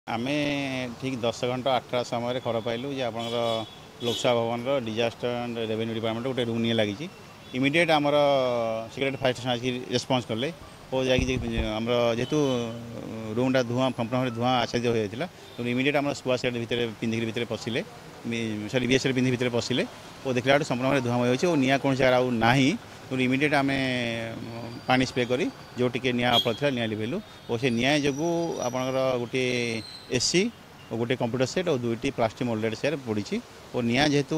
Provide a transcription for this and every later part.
आमे ठीक 10 घंटा 8 समय खबर पाइलु जे आपनकर Lok Seva Bhavan disaster and revenue department गोटे रूम नहीं लगी इमिडिएट आमर सिक्रेट फायर स्टेशन आसिक रेस्पॉन्स कले और जामर जेहेतु रूमटा धुआं कंपनी धुआं आच्छादित हो जाता तो इमिडिएट आम स्कुआ सेट भितर पिंधिक भितर पशिले सरी बीएसएल पिंधि भितर पशिले और देखला संपूर्ण धुआं हो निआ कौन जगह ना तो इमिडिएट आम पानी स्प्रे करी जो टिके निआ अपर था निआ लिभेलु और से निआ जो आपंकर गोटे एसी और गोटे कंप्यूटर सेट और 2टी प्लास्टिक मोल्डेड चेयर पड़ी और निआ जेहेतु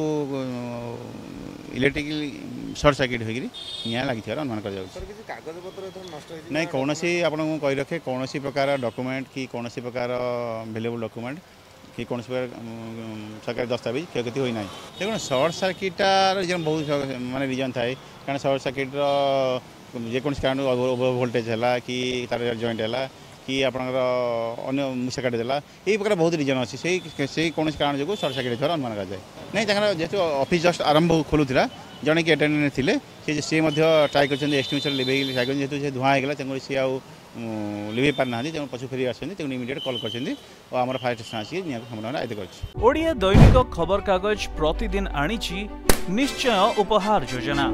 इलेक्ट्रिकल सर्ट सर्किट होगी निआ लगी अनुमान कर नहीं कौन सी आपको कही रखे कौन प्रकार डॉक्यूमेंट कि कौन प्रकार अवेलेबल डॉक्यूमेंट कि कौन प्रकार सरकारी दस्तावेज क्षयक्षति होना देखो सर्ट सर्किटार बहुत मानने रिजन थाए कारण सर्ट सर्किट जेकोसी कारण ओवर वोल्टेज है कि तार जॉइंट है कि आपंकर अन्य मूसा काटिदेला यही प्रकार बहुत रिजन अच्छी से कौन कारण जो सर्ट सर्किट होकर अनुमान कराए नहीं जेहतु ऑफिस जस्ट आरंभ खोलूला जड़े कि अटेंडेंट थे सी ट्राए कर एस्टिमेशन लिभे ट्राए कर जेहतु धुआं होगा सी आउ लिभे पार ना पछु फेरी आसते इमिडिएट कॉल कर फायर स्टेशन आसिक संभावना आयत्त कर ओडिया दैनिक खबर कागज प्रतिदिन आनिछि निश्चय उपहार योजना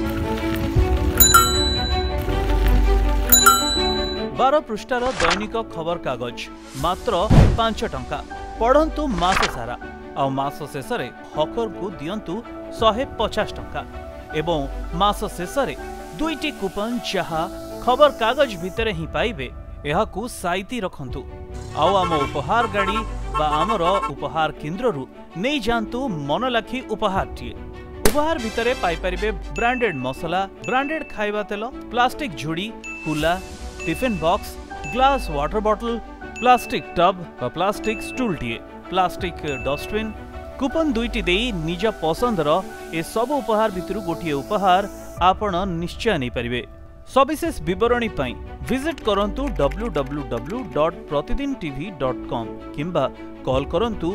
12 पृष्ठार दैनिक खबर कागज मात्र 5 टंका पढ़ंतु मास सारा आ मास शेष हकर को दियंतु 150 टंका एवं मास शेष 2टी कूपन जहा खबर कागज भितर ही पाइबे एहाकू साइती रखंतु आउ आम उपहार गाड़ी बा आमर उपहार केन्द्ररू नहीं जानतु मन लाखी उपहार टीए उपहार भितर पाई परिबे ब्रांडेड मसला ब्रांडेड खाइबा तेल प्लास्टिक झुड़ी कुला tiffin box glass water bottle plastic tub बा प्लास्टिक स्टूल टीए प्लास्टिक डस्टबिन कूपन 2टी देई निज पसंदर ए सब उपहार भितरु गोटिए उपहार आपण निश्चय नहीं परिबे सविशेष विवरणी पाई विजिट करंतु www.pratidintv.com किंबा कॉल करंतु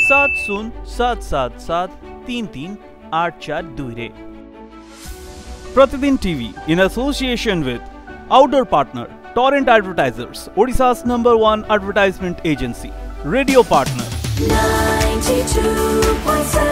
7077733842 रे। प्रतिदिन TV in association with outdoor partner Torrent advertisers ओडिशा's #1 advertisement agency रेडियो पार्टनर 92.7